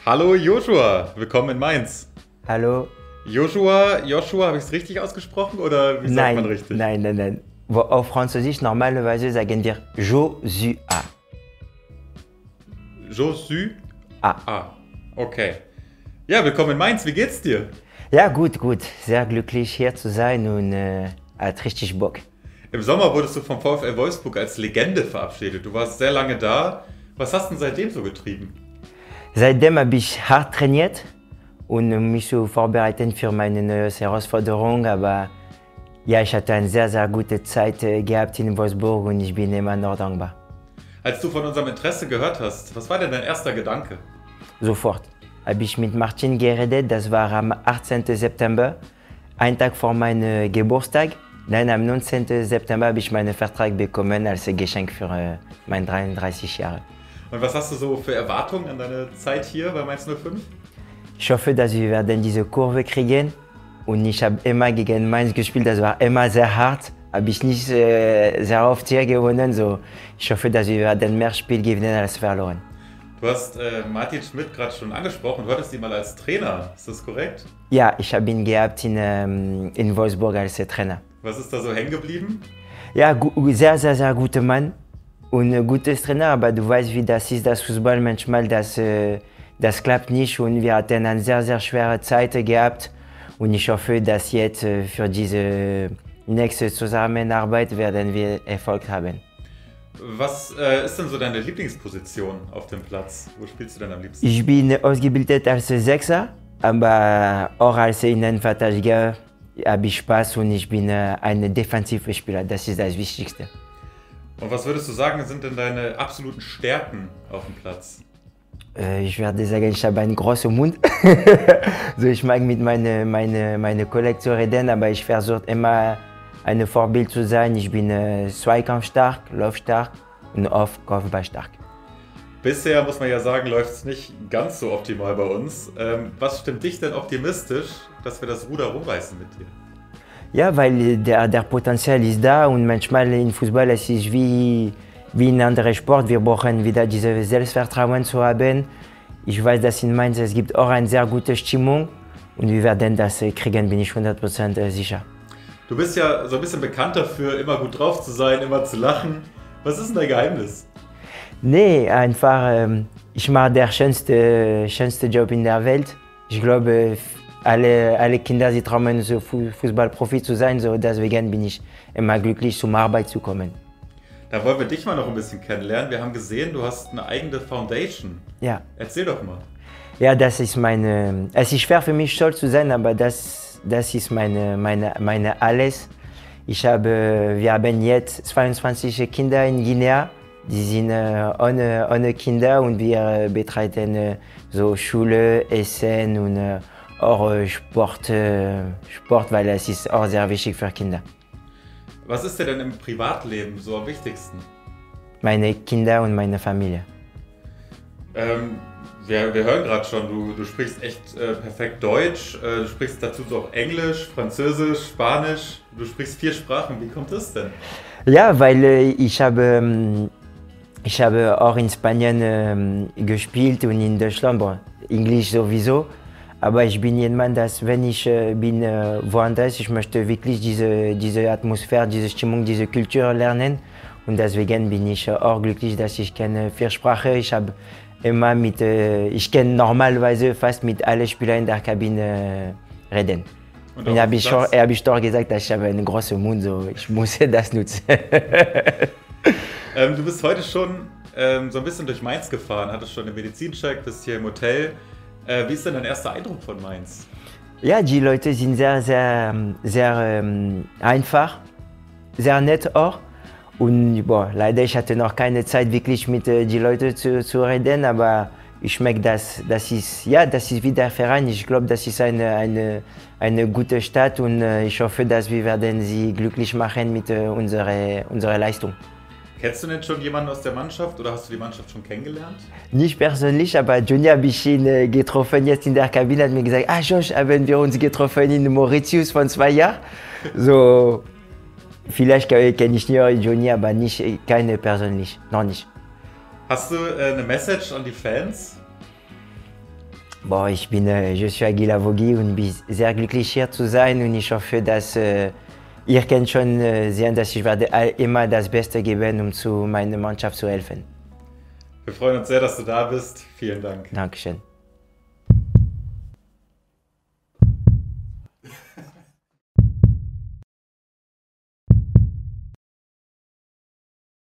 Hallo Joshua, willkommen in Mainz. Hallo? Joshua, habe ich es richtig ausgesprochen oder wie sagt man Nein, richtig? nein. Auf Französisch normalerweise sagen wir Joshua. Josu? Ah. Ah, okay. Ja, willkommen in Mainz, wie geht's dir? Ja, gut. Sehr glücklich hier zu sein und hat richtig Bock. Im Sommer wurdest du vom VfL Wolfsburg als Legende verabschiedet. Du warst sehr lange da. Was hast du denn seitdem so getrieben? Seitdem habe ich hart trainiert und mich so vorbereitet für meine neue Herausforderung. Aber ja, ich hatte eine sehr gute Zeit gehabt in Wolfsburg und ich bin immer noch dankbar. Als du von unserem Interesse gehört hast, was war denn dein erster Gedanke? Sofort habe ich mit Martin geredet, das war am 18. September, ein Tag vor meinem Geburtstag. Dann am 19. September habe ich meinen Vertrag bekommen als Geschenk für meine 33 Jahre. Und was hast du so für Erwartungen an deine Zeit hier bei Mainz 05? Ich hoffe, dass wir werden diese Kurve kriegen. Und ich habe immer gegen Mainz gespielt, das war immer sehr hart. Habe ich nicht sehr oft hier gewonnen. So, ich hoffe, dass wir werden mehr Spiele gewinnen als verloren. Du hast Martin Schmidt gerade schon angesprochen, du hattest ihn mal als Trainer, ist das korrekt? Ja, ich habe ihn gehabt in Wolfsburg als Trainer. Was ist da so hängen geblieben? Ja, sehr guter Mann und ein gutes Trainer, aber du weißt, wie das ist, das Fußball manchmal, das klappt nicht und wir hatten eine sehr schwere Zeit gehabt und ich hoffe, dass jetzt für diese nächste Zusammenarbeit werden wir Erfolg haben. Was ist denn so deine Lieblingsposition auf dem Platz? Wo spielst du denn am liebsten? Ich bin ausgebildet als Sechser, aber auch als Innenverteidiger habe ich Spaß und ich bin ein defensiver Spieler, das ist das Wichtigste. Und was würdest du sagen, sind denn deine absoluten Stärken auf dem Platz? Ich werde sagen, ich habe einen großen Mund. So, ich mag mit meinen Kollegen zu reden, aber ich versuche immer ein Vorbild zu sein. Ich bin zweikampfstark, laufstark und oft kopfballstark. Bisher muss man ja sagen, läuft es nicht ganz so optimal bei uns. Was stimmt dich denn optimistisch, dass wir das Ruder rumreißen mit dir? Ja, weil der Potenzial ist da und manchmal im Fußball es ist wie in anderen Sport. Wir brauchen wieder dieses Selbstvertrauen zu haben. Ich weiß, dass in Mainz es gibt auch eine sehr gute Stimmung und wir werden das kriegen, bin ich 100% sicher. Du bist ja so ein bisschen bekannt dafür, immer gut drauf zu sein, immer zu lachen. Was ist denn dein Geheimnis? Nee, einfach, ich mache den schönste Job in der Welt. Ich glaube, alle Kinder, sie träumen, so Fußballprofi zu sein, so deswegen bin ich immer glücklich, zur Arbeit zu kommen. Da wollen wir dich mal noch ein bisschen kennenlernen. Wir haben gesehen, du hast eine eigene Foundation. Ja. Erzähl doch mal. Ja, das ist es ist schwer für mich, stolz zu sein, aber das ist meine alles. Wir haben jetzt 22 Kinder in Guinea, die sind ohne Kinder und wir betreiben so Schule, Essen und auch Sport, weil es ist auch sehr wichtig für Kinder. Was ist dir denn im Privatleben so am wichtigsten? Meine Kinder und meine Familie. Wir hören gerade schon, du sprichst echt perfekt Deutsch, du sprichst dazu so auch Englisch, Französisch, Spanisch, du sprichst 4 Sprachen. Wie kommt das denn? Ja, weil ich habe auch in Spanien gespielt und in Deutschland, Englisch sowieso. Aber ich bin jemand, dass wenn ich bin woanders, ich möchte wirklich diese Atmosphäre, diese Stimmung, diese Kultur lernen. Und deswegen bin ich auch glücklich, dass ich kenne 4 Sprachen. Ich kenne normalerweise fast mit allen Spielern in der Kabine reden. Und habe ich doch gesagt, dass ich habe einen großen Mund, so ich muss das nutzen. Du bist heute schon so ein bisschen durch Mainz gefahren, hattest schon den Medizincheck, bist hier im Hotel. Wie ist denn dein erster Eindruck von Mainz? Ja, die Leute sind sehr einfach, sehr nett auch. Und leider ich hatte noch keine Zeit wirklich mit den Leuten zu reden, aber ich merke, das ist wie der Verein. Ich glaube, das ist eine gute Stadt und ich hoffe, dass wir werden sie glücklich machen mit unserer Leistung. Kennst du denn schon jemanden aus der Mannschaft oder hast du die Mannschaft schon kennengelernt? Nicht persönlich, aber Johnny habe ich ihn getroffen jetzt in der Kabine, hat mir gesagt, Josh, haben wir uns getroffen in Mauritius von 2 Jahren. So, vielleicht kenne ich Johnny, aber keine persönlich, noch nicht. Hast du eine Message an die Fans? Boah, je suis Aguila Vogi und bin sehr glücklich hier zu sein und ich hoffe, dass ihr könnt schon sehen, dass ich werde immer das Beste geben, um zu meiner Mannschaft zu helfen. Wir freuen uns sehr, dass du da bist. Vielen Dank. Dankeschön.